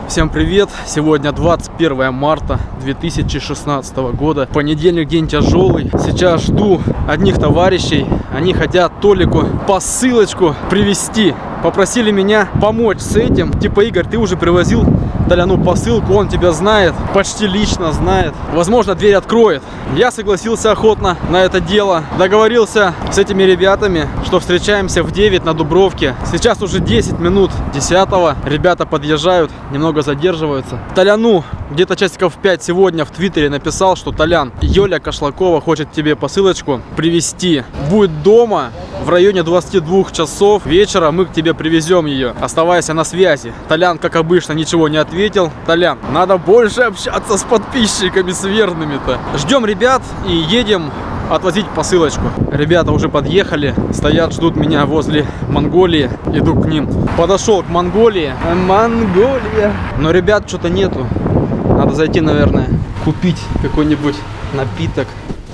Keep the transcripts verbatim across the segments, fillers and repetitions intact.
Всем привет! Сегодня двадцать первое марта две тысячи шестнадцатого года. Понедельник, день тяжелый. Сейчас жду одних товарищей. Они хотят Толику посылочку привезти. Попросили меня помочь с этим. Типа, Игорь, ты уже привозил Толяну посылку, он тебя знает, почти лично знает. Возможно, дверь откроет. Я согласился охотно на это дело. Договорился с этими ребятами, что встречаемся в девять на Дубровке. Сейчас уже десять минут десятого. Ребята подъезжают, немного задерживаются. Толяну где-то часиков в пять сегодня в Твиттере написал, что: Толян, Юля Кошлакова хочет тебе посылочку привезти. Будет дома в районе двадцати двух часов вечера, мы к тебе привезем ее. Оставайся на связи. Толян, как обычно, ничего не ответил. Толян, надо больше общаться с подписчиками, с верными-то. Ждем ребят и едем отвозить посылочку. Ребята уже подъехали, стоят, ждут меня возле Монголии. Иду к ним. Подошел к Монголии. Монголия. Но ребят что-то нету. Надо зайти, наверное, купить какой-нибудь напиток.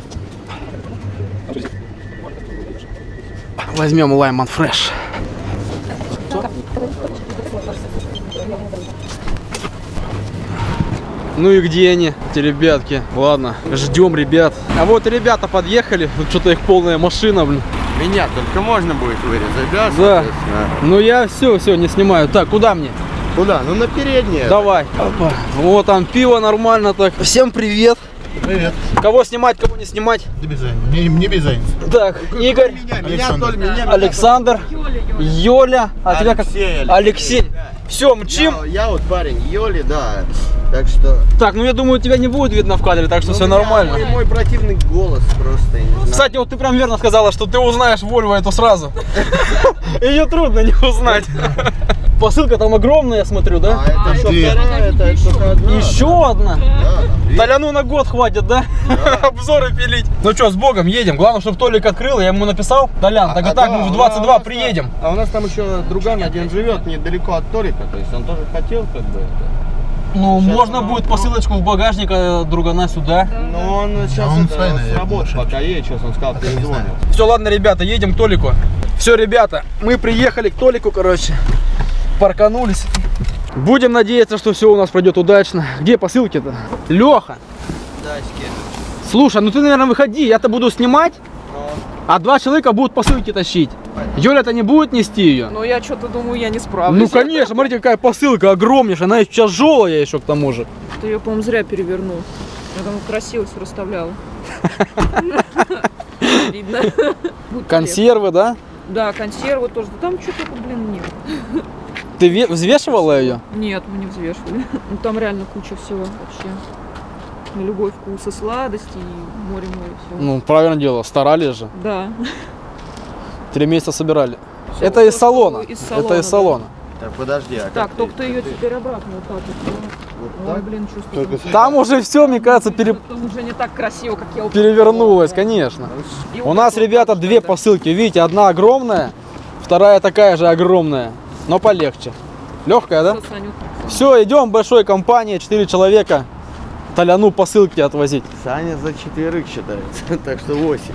Возьмем Лайман Фреш. Ну и где они, эти ребятки? Ладно, ждем ребят. А вот и ребята подъехали. Тут что-то их полная машина, блин. Меня только можно будет вырезать, да? Да. Ну я все, все, не снимаю. Так, куда мне? Куда? Ну на переднее. Давай. Опа. Вот там пиво нормально так. Всем привет. Привет. Кого снимать, кого не снимать? Не без разницы. Не, не без разницы. Так, Игорь. Меня, меня, Толь, меня, Александр. Юля. А тебя как? Алексей. Алексей. Все, мчим. Я, я вот парень Юли, да. Так что... Так, ну я думаю, тебя не будет видно в кадре, так что ну, все нормально. Мой, мой противный голос просто, я не знаю. Кстати, вот ты прям верно сказала, что ты узнаешь Вольву эту сразу. Ее трудно не узнать. Посылка там огромная, я смотрю, да? А, это что, вторая, это только одна. Еще одна? Да. Толяну на год хватит, да? Да. Обзоры пилить. Ну что, с Богом, едем. Главное, чтобы Толик открыл, я ему написал: Толян, так и так, мы в двадцать два приедем. А у нас там еще друган один живет недалеко от Толика, то есть он тоже хотел как бы это. Ну, сейчас можно он, будет ну, посылочку в багажник другана сюда. Но он сейчас а он это, с работы пока едет, сейчас он сказал, перезвонил. Все, ладно, ребята, едем к Толику. Все, ребята, мы приехали к Толику, короче. Парканулись. Будем надеяться, что все у нас пройдет удачно. Где посылки-то? Леха. Дачки. Слушай, ну ты, наверное, выходи, я-то буду снимать. А два человека будут посылки тащить. Юля-то не будет нести ее? Ну я что-то думаю, я не справлюсь. Ну конечно, смотрите, какая посылка огромнейшая. Она еще тяжелая еще к тому же. Ты ее, по-моему, зря перевернул. Я там красиво все расставляла. Видно. Консервы, да? Да, консервы тоже. Там что-то, блин, нет. Ты взвешивала ее? Нет, мы не взвешивали. Ну там реально куча всего вообще. На любой вкус, и сладости, и море-море, все. Ну, правильно дело, старались же. Да. Три месяца собирали. Все, это из салона. из салона. Это из салона. Да. Так, подожди, а так, только ты ее теперь обратно вот так вот. Вот Ой, так? блин, чувствую. Только... Там уже все, мне кажется, пере... Там уже не так красиво, как я перевернулось, конечно. И у нас, ребята, две посылки. Видите, одна огромная, вторая такая же огромная, но полегче. Легкая, да? Все, идем большой компанией, четыре человека. Толяну посылки отвозить. Саня за четверых считается, так что восемь.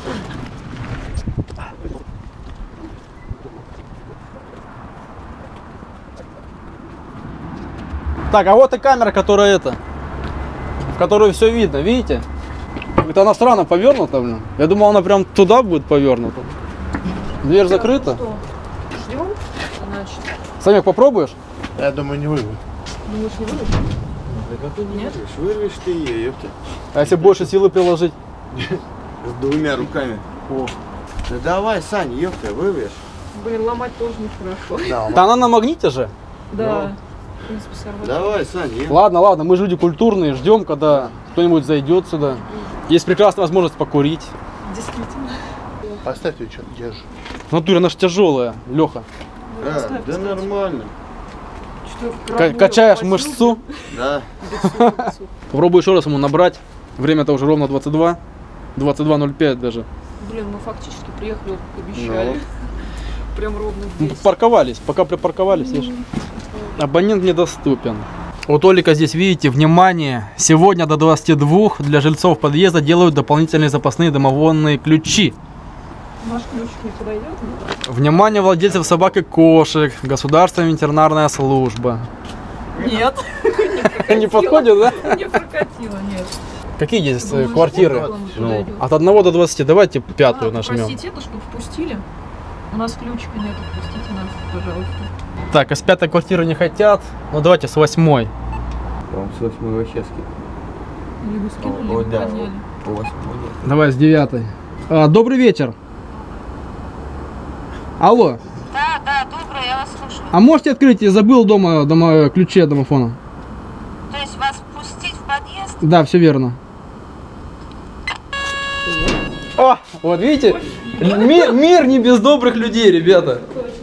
Так, а вот и камера, которая это, в которую все видно, видите? Это она странно повернута, блин. Я думал, она прям туда будет повернута. Дверь закрыта. Что? Ждем? Значит. Самик, попробуешь? Я думаю, не вырву. Думаешь, не вырву? Да как ты не вырвешь? Вырвешь ты ее, ёпта. А если больше силы приложить? С двумя руками. О. Да давай, Сань, ёпта, вырвешь. Блин, ломать тоже нехорошо. Да, да она на магните же. Да. В принципе, сорвать. Давай, Сань. Ладно, ладно, мы же люди культурные, ждем, когда кто-нибудь зайдет сюда. Есть прекрасная возможность покурить. Действительно. Поставь ее, что держишь. В натуре она же тяжелая, Леха. Да, да, да нормально. Качаешь мышцу. Да. Попробуй еще раз ему набрать. Время-то уже ровно двадцать два. двадцать два ноль пять даже. Блин, мы фактически приехали, как обещали. Ну. Прям ровно здесь. Парковались, пока припарковались, видишь. Абонент недоступен. У Толика здесь, видите, внимание, сегодня до двадцати двух для жильцов подъезда делают дополнительные запасные домоводные ключи. Наш ключик не подойдет? Внимание владельцев собак и кошек, государственная ветеринарная служба. Нет. Не подходит, да? Не прокатило, нет. Какие есть э, Ну, квартиры? вот он туда Ну, идет. от одного до двадцати. Давайте пятую А, нажмем. попросите это, чтобы впустили. У нас ключика нет, впустите нас, пожалуйста. Так, а с пятой квартиры не хотят. Ну давайте с восьмой. По-моему, с восьмой вообще скидка. Либо скинули, О, либо да. подняли. По восьмой нет. Давай с девятой. А, добрый вечер. Алло. Да, да, доброе, я вас слушаю. А можете открыть? Я забыл дома, дома ключи от домофона. То есть вас впустить в подъезд? Да, все верно. О, вот видите? Мир, мир не без добрых людей, ребята.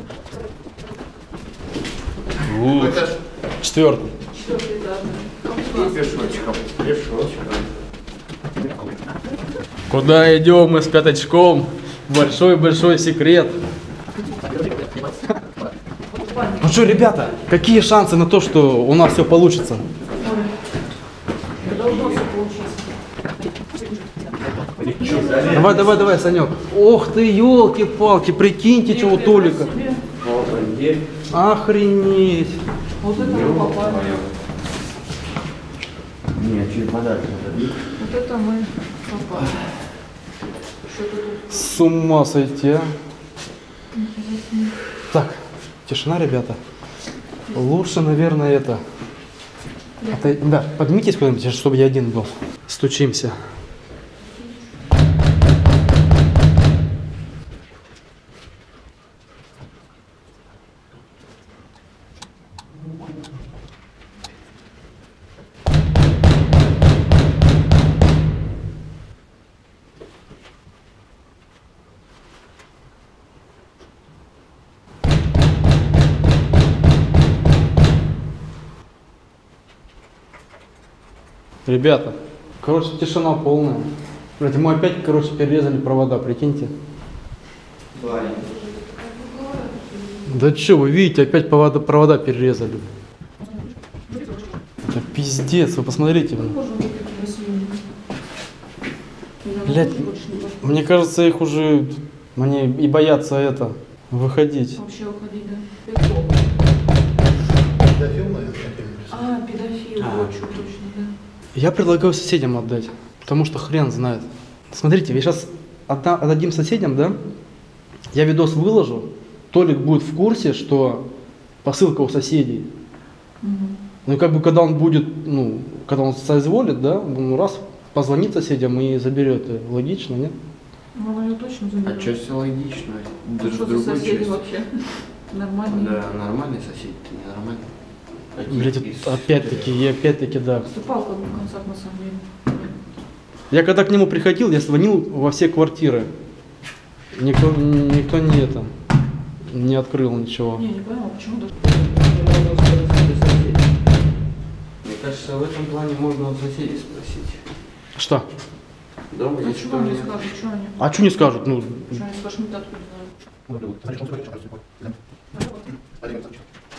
Четвертый. Пешочком. Пешочком. Куда идем мы с пятачком? Большой-большой секрет. Ну что, ребята, какие шансы на то, что у нас все получится? Давай, давай, давай, Санек. Ох ты, елки-палки, прикиньте, чего Толика. Охренеть. Вот это мы попали. Нет, через подарок надо. Вот это мы попали. Что-то тут. С ума сойти, а. Так, тишина, ребята. Лучше, наверное, это. это да, поднимитесь куда-нибудь, чтобы я один был. Стучимся. Ребята, короче, тишина полная. Блядь, мы опять, короче, перерезали провода, прикиньте. Да что, вы видите, опять провода, провода перерезали. Да пиздец, вы посмотрите. Блядь, мне кажется, их уже, они и боятся это, выходить. Вообще уходить, да? Педофил, наверное, А, педофил, вот что точно, да. Я предлагаю соседям отдать, потому что хрен знает. Смотрите, я сейчас отда- отдадим соседям, да? Я видос выложу, Толик будет в курсе, что посылка у соседей. Угу. Ну и как бы когда он будет, ну, когда он соизволит, да, ну раз позвонит соседям и заберет. Логично, нет? Ну, она ее точно заберет. А что все логично? А Даже что в за другой соседи части. вообще? Нормальные. Да, нормальный сосед, ты ненормальный. Блять, опять-таки, и опять-таки, да. Вступал как бы в концах на самом деле. Я когда к нему приходил, я звонил во все квартиры. Никто, никто не это, не открыл ничего. Не, не поняла, почему даже. Мне кажется, в этом плане можно у соседей спросить. Что? Дома А есть что что вам не мне? скажут, что они? А что не скажут? Ну, Что они скажут, мы откуда знаем?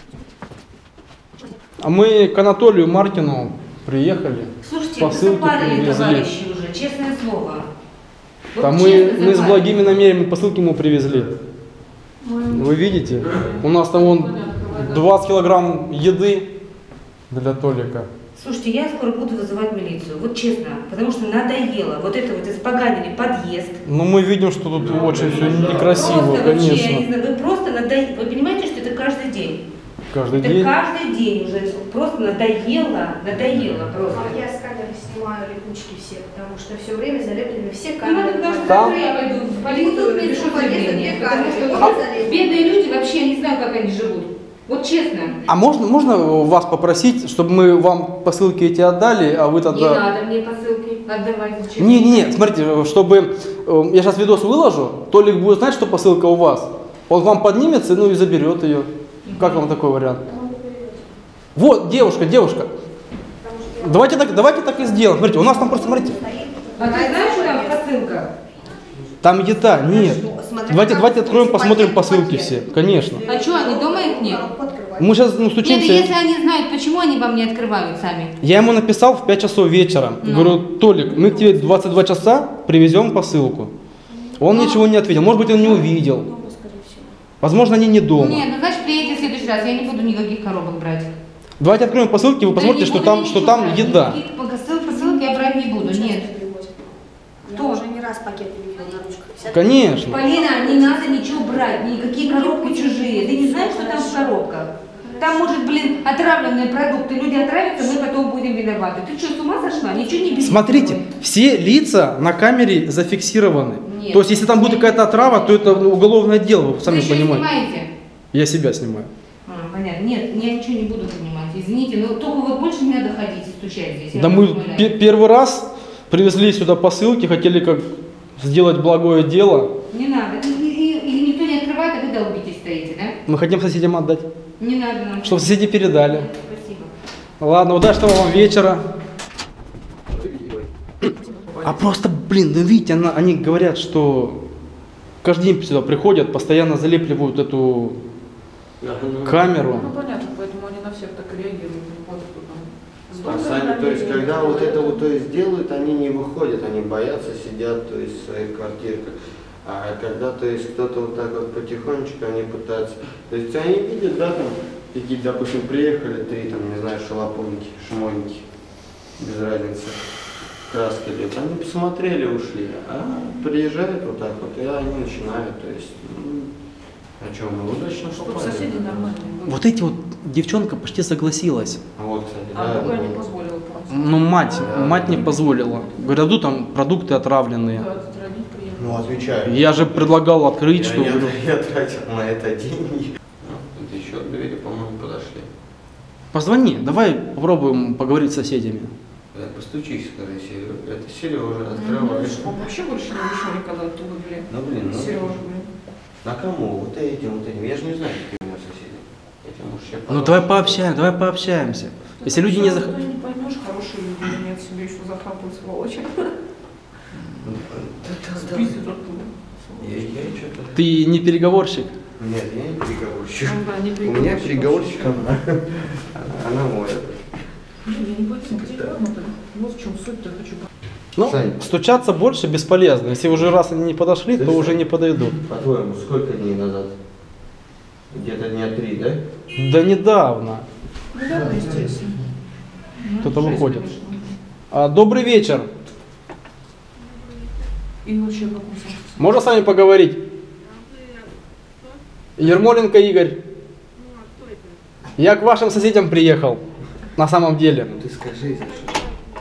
а мы к Анатолию Маркину приехали. Слушайте, Посылки вы запарили, привезли. товарищи, уже, честное слово. Вот Там мы, честно мы с запарили. благими намерениями посылки ему привезли. Вы видите? У нас там вон двадцать килограмм еды для Толика. Слушайте, я скоро буду вызывать милицию, вот честно, потому что надоело. Вот это вот испоганили подъезд. Но мы видим, что тут очень все некрасиво, Просто вообще, я не конечно. знаю, вы просто надоели. Вы понимаете, что это каждый день? Каждый Это день. каждый день уже просто надоело, надоело просто. А я с камеры снимаю липучки все, потому что все время залеплены все Ну, надо, камеры. потому что Там? завтра я пойду в полицию, напишу заявление, потому что А- вот бедные люди вообще, я не знаю, как они живут. Вот честно. А можно, можно вас попросить, чтобы мы вам посылки эти отдали, а вы Не тогда... надо мне посылки отдавать. Зачем? Не, не, не, смотрите, чтобы э, я сейчас видос выложу, Толик будет знать, что посылка у вас. Он вам поднимется, ну и заберет ее. Как вам такой вариант? Вот, девушка, девушка. Давайте так, давайте так и сделаем. Смотрите, у нас там просто, смотрите, А ты знаешь, что там посылка? там еда, нет. Давайте, давайте откроем, посмотрим посылки все, конечно. А что, они дома их нет? Мы сейчас ну, Нет, стучимся. если они знают, почему они вам не открывают сами? Я ему написал в пять часов вечера. Ну. Говорю, Толик, мы к тебе в двадцать два часа привезем посылку. Он Ну. ничего не ответил. Может быть, он не увидел. Возможно, они не дома. Нет, ну значит приедете в следующий раз, я не буду никаких коробок брать. Давайте откроем посылки, вы посмотрите, что там, что там еда. Посылки я брать не буду, нет. Я уже не раз пакет видела на ручках. Конечно. Полина, не надо ничего брать, никакие коробки чужие. Ты не знаешь, что там в коробках? Там, может, блин, отравленные продукты. Люди отравятся, мы потом будем виноваты. Ты что, с ума сошла? Ничего не бери. Смотрите, все лица на камере зафиксированы. Нет. То есть, если там будет какая-то отрава, то это уголовное дело, вы сами Вы еще понимаете. снимаете? Я себя снимаю. А, понятно. Нет, я ничего не буду принимать. Извините, но только вот больше не надо ходить и стучать здесь. Я Да вас мы умоляю. пе- первый раз привезли сюда посылки, хотели как сделать благое дело. Не надо. И, и- и никто не открывает, а вы долбитесь стоите, да? Мы хотим соседям отдать, Не надо нам. чтобы соседи передали. Спасибо. Ладно, удачного вам вечера. А просто, блин, ну видите, она- они говорят, что каждый день сюда приходят, постоянно залепливают эту камеру. Ну понятно, поэтому они на всех так и реагируют. Вот кто там. С А добрым сами, то есть, намерением, когда вот это поэтому- вот то есть делают, они не выходят, они боятся, сидят, то есть, в своих квартирках. А когда, то есть, кто-то вот так вот потихонечку, они пытаются, то есть, они видят, да, там, какие, допустим, приехали три, там, не знаю, шалопоники, шмоники, без разницы, краски лет, они посмотрели, ушли, а приезжают вот так вот, и они начинают, то есть, ну, о чем мы удачно Чтобы попали. соседи нормальные были. Вот эти вот девчонка почти согласилась. Вот, кстати, А да, другая да, не да. позволила просто. Ну, мать, мать не позволила. Говорят, ну там продукты отравленные. Да, отстранить приехали. Ну, отвечаю. Я же предлагал открыть, Я, что... я, я тратил на это деньги. Ну, тут еще двери, по-моему, подошли. Позвони, давай попробуем поговорить с соседями. Да, постучись, скажи, Сережа. Это Сережа, Ну, открывай. Он вообще больше не вышел никогда оттуда, блин. Ну, блин, ну. Сережа, блин. На кому? Вот этим, вот этим. Я же не знаю, какие у меня соседи. Этим уж я Ну давай пообщаемся, давай пообщаемся. Если люди не захотят. захотят... Ты не поймешь, хорошие люди или нет, себе еще захапают сволочи. Спиздят оттуда. Я, я что-то... Ты не переговорщик? Нет, я не переговорщик. Он, да, не У меня переговорщик переговорщик, она, она моя. Я не пойму, где грамота. Вот в чем суть-то, я хочу. Ну, Сань. стучаться больше бесполезно. Если уже раз они не подошли, то уже не подойдут. По-твоему, сколько дней назад? Где-то дня три, да? Да недавно. Ну да, естественно. Ну, Кто-то жесть, выходит. конечно. А, добрый вечер. И вообще как он сам. Можно с вами поговорить? Ермоленко Игорь. Я к вашим соседям приехал. На самом деле. Ну ты скажи, за что.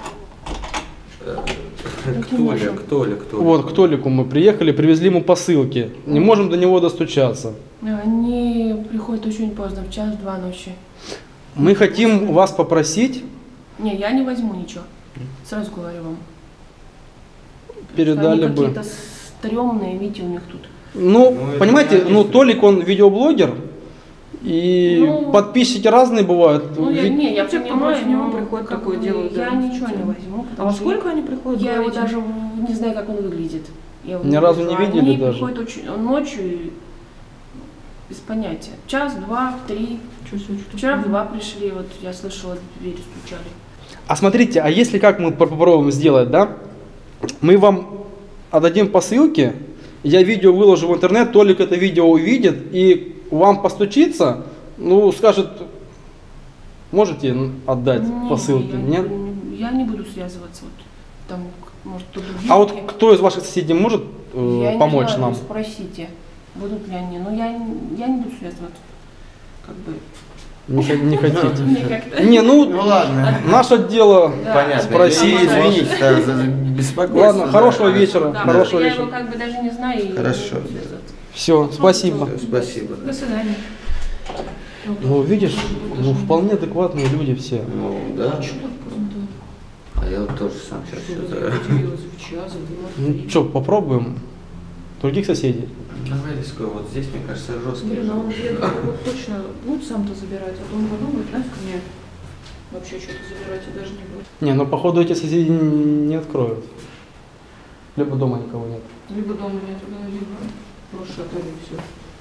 Кто ли, кто ли, кто ли? Вот к Толику мы приехали, привезли ему посылки. Не можем до него достучаться. Они приходят очень поздно, в час-два ночи. Мы хотим вас попросить, Не, я не возьму ничего. Сразу говорю вам. передали Они бы. какие-то стрёмные, видите, у них тут. Ну, Ну, это понимаете, не ну одежда. Толик, он видеоблогер, и Ну, подписчики разные бывают. Ну, я, Ведь- не, я Те, кто понимаю, против него но приходят, как такое бы делают, я да. ничего не возьму. А потому во что сколько они приходят? Я его говорите? даже не знаю, как он выглядит. Я его Ни разу не вижу. видели Они даже? приходят очень, ночью и без понятия. Час, два, три. Чуть-чуть, что-то. Вчера в два пришли, вот я слышала, двери стучали. А смотрите, а если как мы попробуем сделать, да? Мы вам отдадим посылки, я видео выложу в интернет, Толик это видео увидит и вам постучится, ну скажет, можете отдать Не, посылки, я, нет? Я не буду связываться. Вот, там, может, кто-то А вот видит. кто из ваших соседей может э, Я не помочь знаю, нам? Спросите, будут ли они. Но я, я не буду связываться. Как бы. Не, хо- не хотите? Мне как-то. Не, ну, Ну ладно. наше дело. Да. Понятно. Спроси, Я- извините. извините за, за беспокойство. Ладно, да. хорошего вечера. Да, Хорошего я вечера. его как бы даже не знаю. и Хорошо. не буду связываться. Все, спасибо. Всё, спасибо. До свидания. Ну, видишь, ну, вполне адекватные люди все. Ну, да. Что так поздно? А я вот тоже сам сейчас Что что-то... появилось в час, в два, в Ну, три? что, попробуем других соседей? Давай рискуем. Вот здесь, мне кажется, жесткий. Блин, а он где-то вот точно будет сам-то забирать, а то он подумает, нафиг мне вообще что-то забирать и даже не будет. Не, ну походу эти соседи не откроют. Либо дома никого нет. Либо дома нет, да, либо расшатали все.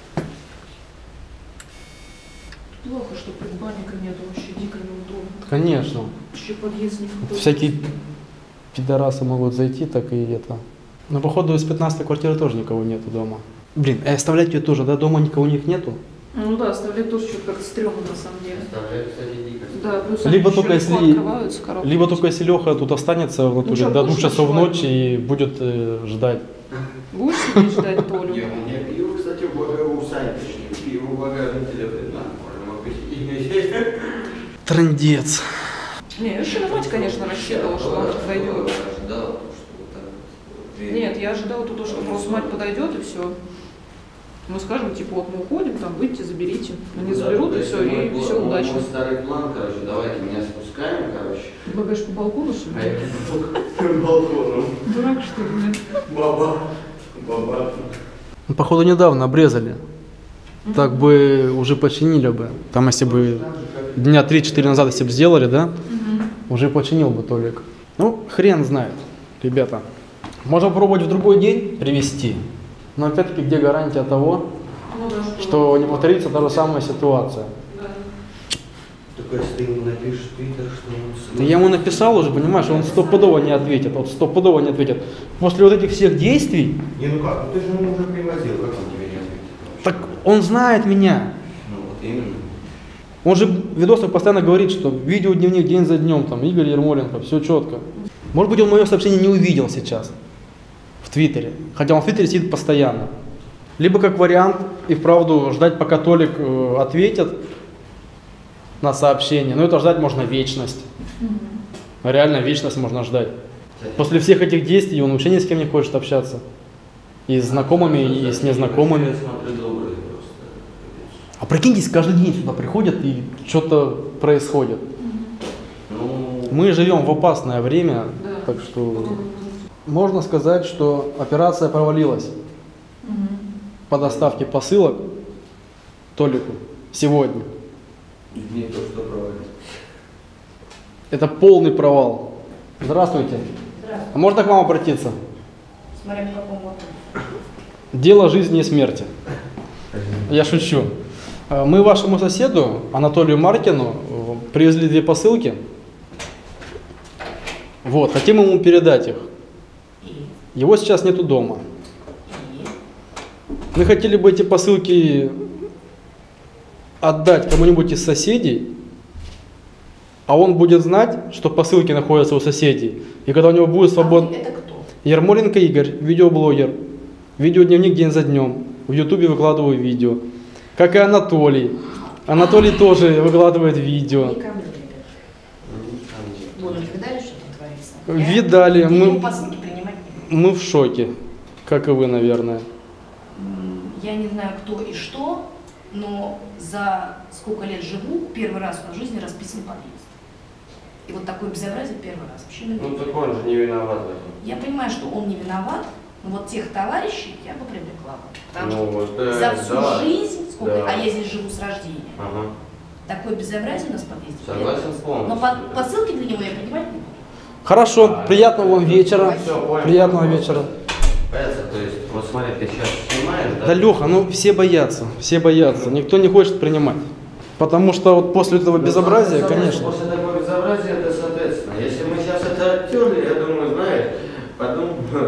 Плохо, что предбанника нет, вообще дико неудобно. Конечно. Еще подъезд не входит. Всякие пидорасы могут зайти, так и это. Но походу из пятнадцатой квартиры тоже никого нету дома. Блин, и оставлять ее тоже, да? Дома никого у них нету? Ну да, оставлять тоже что-то как-то стрёмно на самом деле. Оставляю, кстати, дико. Да, плюс Либо они только еще легко если- открываются, коробки. Либо только если Леха тут останется в натуре что, до двух будешь часов ночевать? ночи и будет э, ждать. Будешь сидеть ждать Толю? Я, у меня пиво, кстати, в багажу, сами пришли. Пиво в багажнике лежит. На, можно могу. Трындец. Не, я еще на мать, конечно, рассчитывала, что он подойдет. Ожидал, что вот так вот. Нет, я ожидала тут, что просто мать подойдет и все. Мы скажем, типа, вот мы уходим, там, выйдите, заберите. Они заберут, и все, и все удачно. Мой старый план, короче, давайте меня спускаем, короче. Багаж по балкону, что А ли? я по балкону. Дурак, что ли, блин? Баба. Баба. Ну, походу, недавно обрезали. Так бы уже починили бы. Там, если бы дня три-четыре назад, если бы сделали, да, уже починил бы Толик. Ну, хрен знает, ребята. Можно попробовать в другой день привезти. Но опять-таки, где гарантия того, Ну да, что не повторится та же самая ситуация? Да. Только если ты ему напишешь в Твиттер, что он... Да я ему написал уже, понимаешь, он стопудово не ответит, вот стопудово не ответит. После вот этих всех действий, Не, ну как, ну ты же ему уже привозил, как он тебе не ответит? так он знает меня. Ну вот именно. Он же в видосах постоянно говорит, что видеодневник день за днем, там, Игорь Ермоленко, все четко. Может быть, он мое сообщение не увидел сейчас в Твиттере, хотя он в Твиттере сидит постоянно. Либо как вариант и вправду ждать, пока Толик э, ответит на сообщение. Но это ждать можно вечность. Реально вечность можно ждать. После всех этих действий он вообще ни с кем не хочет общаться. И с знакомыми, и с незнакомыми. Я смотрю, добрый просто. А прикиньтесь, каждый день сюда приходят и что-то происходит. Ну, Мы живем в опасное время, Да. так что можно сказать, что операция провалилась по доставке посылок Толику сегодня. не то, что проводить. Это полный провал. Здравствуйте. А можно к вам обратиться? Смотря по какому вопросу. Дело жизни и смерти. Я шучу. Э, Мы вашему соседу, Анатолию Маркину, э, привезли две посылки. Вот, хотим ему передать их. Его сейчас нету дома. Мы хотели бы эти посылки отдать кому-нибудь из соседей, а он будет знать, что посылки находятся у соседей. И когда у него будет свободно... Это кто? Ермоленко Игорь, видеоблогер. Видеодневник день за днем. В Ютубе выкладываю видео. Как и Анатолий. Анатолий тоже выкладывает видео. Не ко мне, ребят. Вы не видали, что там творится? Видали. Я ему Мы, посылки принимать не буду. мы в шоке. Как и вы, наверное. М, Я не знаю, кто и что, но за сколько лет живу, первый раз в жизни расписан подъезд. И вот такое безобразие первый раз. Вообще не Ну видела. так он же не виноват в этом. Я понимаю, что он не виноват, но вот тех товарищей я бы привлекла бы. Потому Ну, вот, что да, за всю да. жизнь, сколько, Да. а я здесь живу с рождения, Ага. такое безобразие у нас в подъезде. Согласен полностью. Но по- посылки для него я принимать не буду. Хорошо. Приятного вам вечера. Всё, понял. Приятного вечера. Понятно, то есть, вот смотри, ты сейчас снимаешь, да? Да, Леха, ну все боятся. Все боятся. Никто не хочет принимать. Потому что вот после этого Ну, безобразия, самое главное, конечно. что После такого безобразия, это соответственно. Если мы сейчас это оттерли, я думаю, знаешь, потом,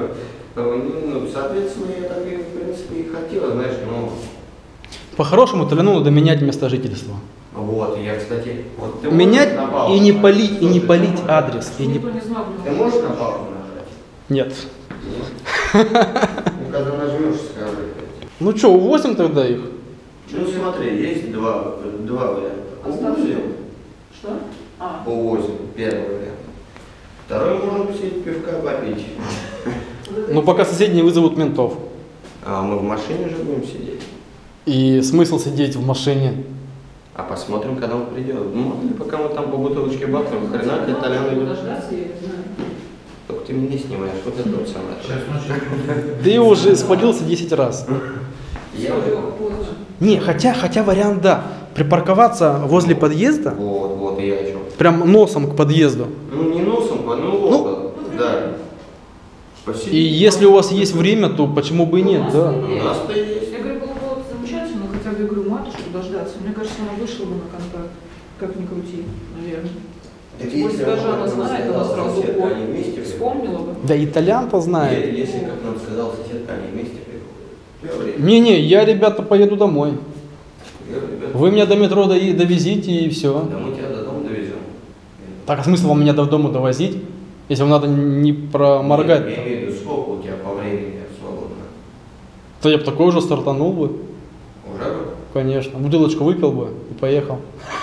ну, соответственно, я так и, в принципе, и хотел, знаешь, ну, По-хорошему, Толину надо менять место жительства. вот, я, кстати, вот ты Менять можешь на паузу и не нажать? полить, и не Слушай, полить ты адрес. И не... Никто не знал, Ты блин. можешь на паузу нажать? Нет. Нет? Ну, когда нажмешь, скажи. Ну что, увозим тогда их? Ну, смотри, есть два, два варианта. Увозим, Что? А. увозим, первый вариант. Второй, можем посидеть пивка попить. Ну пока соседи не вызовут ментов. А мы в машине же будем сидеть. И смысл сидеть в машине? А посмотрим, когда он придет. Ну, мало ли, пока мы там по бутылочке бахнем, хрена ты Толян идет. Дождаться, я не знаю. Только ты меня снимаешь, вот это вот самое. Ты уже спалился десять раз. Я уже... Не, хотя, хотя вариант да. Припарковаться возле подъезда, Вот, вот, и я о чем. прям носом к подъезду. Ну, не носом, ну, около, да. Посидеть. И если у вас есть время, то почему бы и нет, да? У нас-то есть. Я говорю, было бы замечательно, хотя бы, я говорю, матушку дождаться. Мне кажется, она вышла бы на контакт. Как ни крути, наверное. Так Может, если даже он, она как нам знает, сказал она сразу соседка, ой, они вместе вспомнила бы. Да итальян-то приходят. знает. Если, как нам сказал соседка, они вместе приходят. Я говорю, Не-не, я, ребята, поеду домой. Вы меня до метро до- довезите и все. Да мы тебя до дома довезем. Так, а смысл вам меня до дома довозить, если вам надо не проморгать? Я имею в виду, сколько у тебя по времени свободно? То я бы такой уже стартанул бы. Уже бы? Конечно. Бутылочку выпил бы и поехал.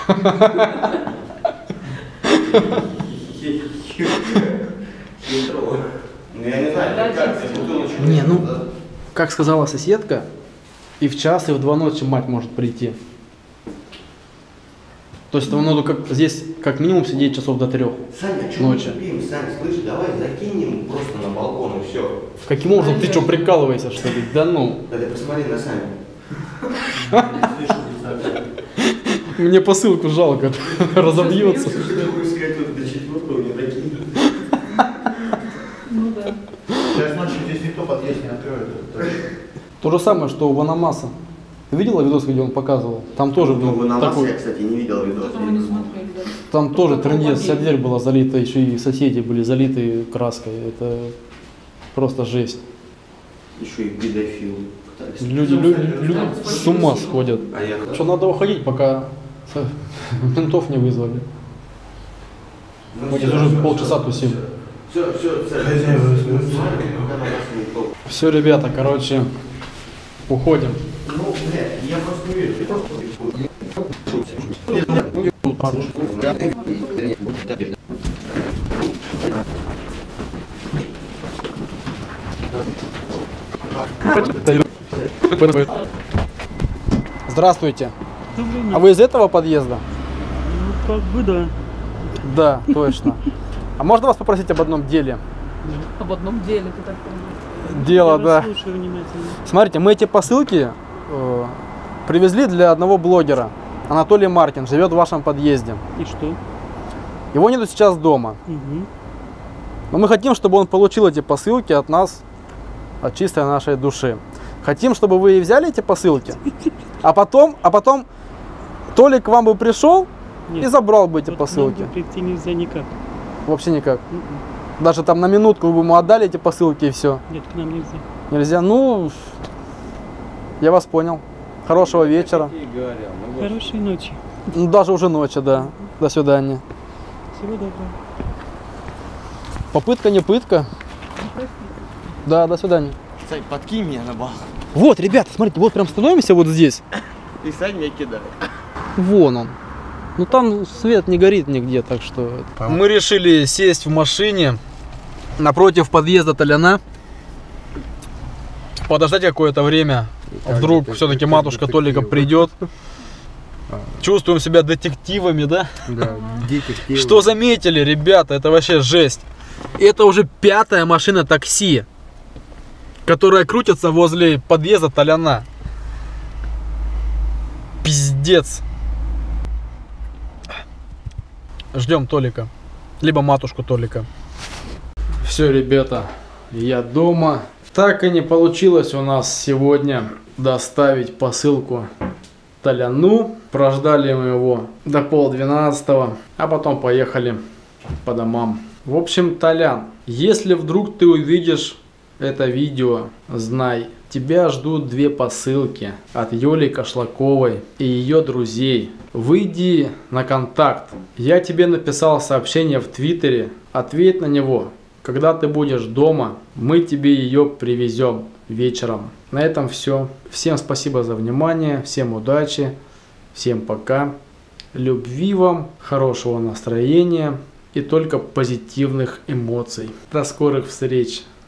Хитро. Ну я не знаю, как ты бутылочку... Не, ну, как сказала соседка, и в час, и в два ночи мать может прийти. То есть там надо как, здесь как минимум сидеть часов до трех. Саня, что мы ночи. тупим, Саня, слышь, давай закинем просто на балкон и все. Каким образом? Ты что, прикалываешься, что ли? Да ну. Да ты посмотри на Саню. Мне посылку жалко, разобьется. Что ты хочешь сказать, вот до четвертого не докинет? Ну да. Сейчас ночью здесь никто подъезд не откроет. То же самое, что у Ванамаса. Ты видела видос, где он показывал? Там тоже Ну, был на вас такой, я, кстати, не видел видос. Это мы не смотрели, да. там тоже Только трындец, побег. вся дверь была залита, еще и соседи были залиты краской. Это просто жесть. Еще и педофил. пытались. Люди, люди, люди с ума сходят. А я Что надо уходить, пока с- ментов не вызвали. Мы здесь уже полчаса тусим. Все, все, все. Хозяева, если вы Пока на вас не толк. Все, ребята, короче, уходим. Ну, блядь, я просто не верю. Ты просто... Здравствуйте. А вы из этого подъезда? Ну, как бы да. Да, точно. А можно вас попросить об одном деле? Об одном деле ты так понял. Дело, Я да. вас слушаю внимательно. Смотрите, мы эти посылки э, привезли для одного блогера. Анатолий Маркин живет в вашем подъезде. И что? Его нету сейчас дома. Угу. Но мы хотим, чтобы он получил эти посылки от нас, от чистой нашей души. Хотим, чтобы вы и взяли эти посылки, а потом, а потом Толик к вам бы пришел и забрал бы эти Вот посылки. к нам прийти нельзя никак. Вообще никак. Мгм. Даже там на минутку вы бы ему отдали эти посылки и все. Нет, к нам нельзя. Нельзя. Ну, я вас понял. Хорошего вечера. Хорошей ночи. Ну, даже уже ночи, да. До свидания. Всего доброго. Попытка не пытка. Да, до свидания. Сань, подкинь меня на бал. Вот, ребята, смотрите, вот прям становимся вот здесь. И Сань меня кидает. Вон он. Ну там свет не горит нигде, так что... Мы решили сесть в машине напротив подъезда Толяна. Подождать какое-то время. Вдруг все-таки матушка Толика придет. Чувствуем себя детективами, да? Да, детектив. Что заметили, ребята, это вообще жесть. Это уже пятая машина такси, которая крутится возле подъезда Толяна. Пиздец. Ждем Толика. Либо матушку Толика. Все, ребята, я дома. Так и не получилось у нас сегодня доставить посылку Толяну. Прождали мы его до полдвенадцатого, а потом поехали по домам. В общем, Толян, если вдруг ты увидишь это видео, знай, тебя ждут две посылки от Юли Кошлаковой и ее друзей. Выйди на контакт. Я тебе написал сообщение в Твиттере. Ответь на него. Когда ты будешь дома, мы тебе ее привезем вечером. На этом все. Всем спасибо за внимание. Всем удачи. Всем пока. Любви вам, хорошего настроения и только позитивных эмоций. До скорых встреч.